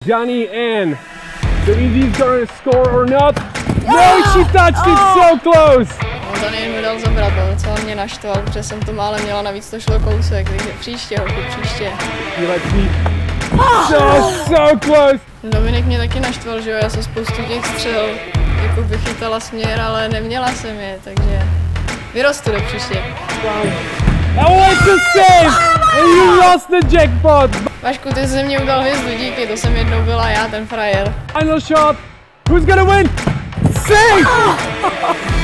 Johnny Ann. So Easy's gonna score or not? No, she touched it so close! Johnny Ann mi dal zabrat, ale docela mě naštval, protože jsem to málem měla, navíc to šlo kousek, takže příště, holky, příště. So close! Dominik mě taky naštval, že jo, já jsem spoustu těch střel jako by chytala směr, ale neměla jsem je, takže vyrostu do příště. Oh, it's a save! And you lost the jackpot! Vašku, ty jsi mě udal hvězdu, díky, to jsem jednou byla já, ten frajer. Final shot! Who's gonna win? Save!